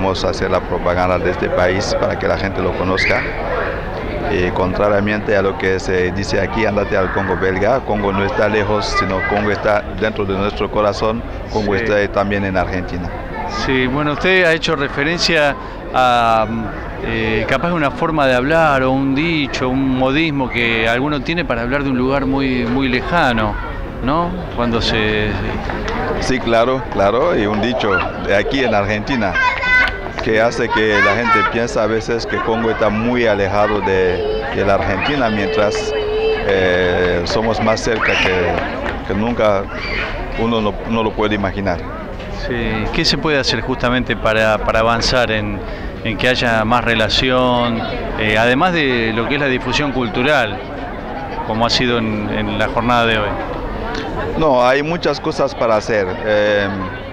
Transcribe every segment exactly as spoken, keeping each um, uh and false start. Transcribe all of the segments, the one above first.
queremos hacer la propaganda de este país para que la gente lo conozca. Y contrariamente a lo que se dice aquí, andate al Congo belga, Congo no está lejos, sino Congo está dentro de nuestro corazón, Congo sí. Está también en Argentina. Sí, bueno, usted ha hecho referencia a eh, capaz una forma de hablar o un dicho, un modismo que alguno tiene para hablar de un lugar muy, muy lejano, ¿no? Cuando se... Sí, claro, claro, y un dicho de aquí en Argentina, que hace que la gente piensa a veces que Congo está muy alejado de, de la Argentina, mientras eh, somos más cerca que, que nunca uno no, no lo puede imaginar. Sí. ¿Qué se puede hacer justamente para, para avanzar en, en que haya más relación, eh, además de lo que es la difusión cultural, como ha sido en, en la jornada de hoy? No, hay muchas cosas para hacer. Eh,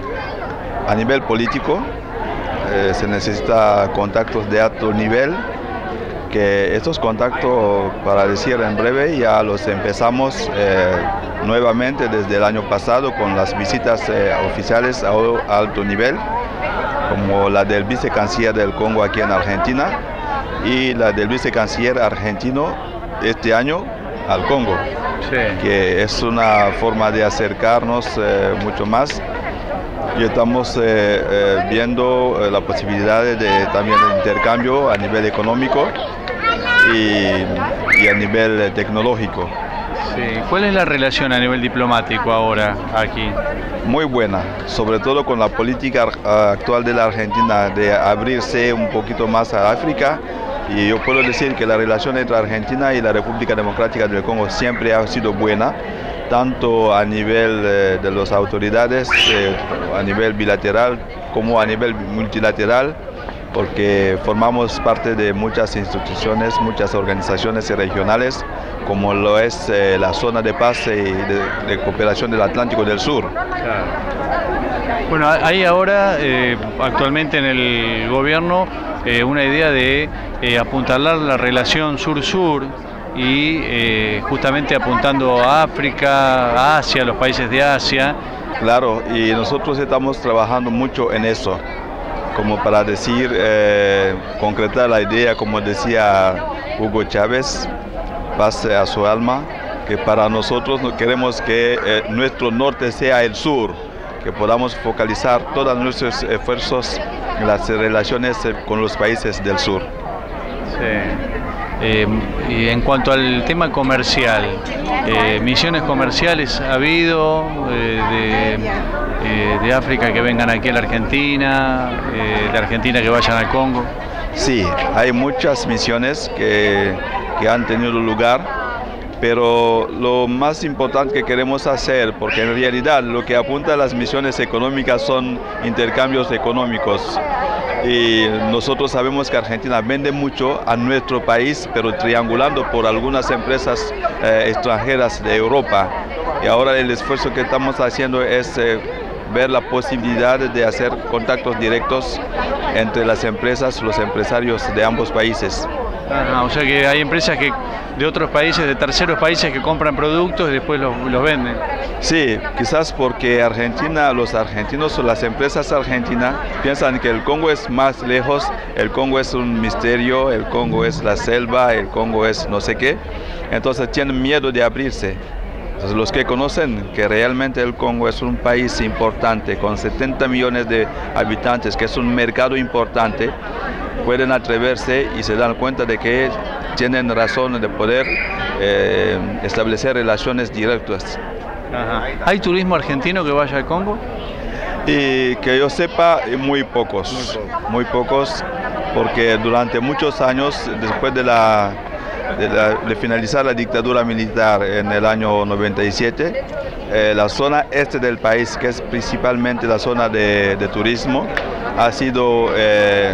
a nivel político, Eh, se necesita contactos de alto nivel, que estos contactos, para decir en breve, ya los empezamos eh, nuevamente desde el año pasado con las visitas eh, oficiales a alto nivel, como la del vicecanciller del Congo aquí en Argentina y la del vicecanciller argentino este año al Congo, sí. Que es una forma de acercarnos eh, mucho más. Y estamos eh, eh, viendo eh, la posibilidad de, de también de intercambio a nivel económico y, y a nivel eh, tecnológico. Sí. ¿Cuál es la relación a nivel diplomático ahora aquí? Muy buena, sobre todo con la política actual de la Argentina de abrirse un poquito más a África. Y yo puedo decir que la relación entre Argentina y la República Democrática del Congo siempre ha sido buena, tanto a nivel eh, de las autoridades, eh, a nivel bilateral como a nivel multilateral, porque formamos parte de muchas instituciones, muchas organizaciones regionales, como lo es eh, la zona de paz y de, de cooperación del Atlántico del Sur. Claro. Bueno, hay ahora eh, actualmente en el gobierno eh, una idea de eh, apuntalar la relación sur-sur, y eh, justamente apuntando a África, a Asia, a los países de Asia. Claro, y nosotros estamos trabajando mucho en eso, como para decir, eh, concretar la idea, como decía Hugo Chávez, paz a su alma, que para nosotros queremos que eh, nuestro norte sea el sur, que podamos focalizar todos nuestros esfuerzos en las relaciones con los países del sur. Sí. Eh, y en cuanto al tema comercial, eh, misiones comerciales ha habido eh, de, eh, de África que vengan aquí a la Argentina, eh, de Argentina que vayan al Congo. Sí, hay muchas misiones que, que han tenido lugar, pero lo más importante que queremos hacer, porque en realidad lo que apunta a las misiones económicas son intercambios económicos. Y nosotros sabemos que Argentina vende mucho a nuestro país, pero triangulando por algunas empresas eh, extranjeras de Europa. Y ahora el esfuerzo que estamos haciendo es eh, ver la posibilidad de hacer contactos directos entre las empresas, los empresarios de ambos países. Ah, o sea que hay empresas que de otros países, de terceros países, que compran productos y después los, los venden. Sí, quizás porque Argentina, los argentinos o las empresas argentinas piensan que el Congo es más lejos, el Congo es un misterio, el Congo es la selva, el Congo es no sé qué, entonces tienen miedo de abrirse. Entonces, los que conocen que realmente el Congo es un país importante, con setenta millones de habitantes, que es un mercado importante, pueden atreverse y se dan cuenta de que tienen razón de poder eh, establecer relaciones directas. Ajá. ¿Hay turismo argentino que vaya al Congo? Y que yo sepa, muy pocos, muy pocos, porque durante muchos años, después de, la, de, la, de finalizar la dictadura militar en el año noventa y siete, eh, la zona este del país, que es principalmente la zona de, de turismo, ha sido eh,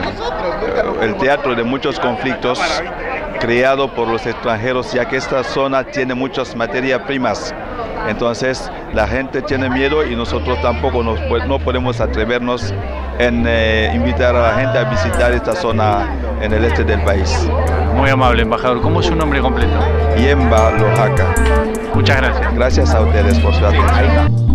el teatro de muchos conflictos creado por los extranjeros, ya que esta zona tiene muchas materias primas. Entonces la gente tiene miedo y nosotros tampoco nos, no podemos atrevernos en eh, invitar a la gente a visitar esta zona en el este del país. Muy amable, embajador. ¿Cómo es su nombre completo? Yemba Lojaca. Muchas gracias. Gracias a ustedes por su atención.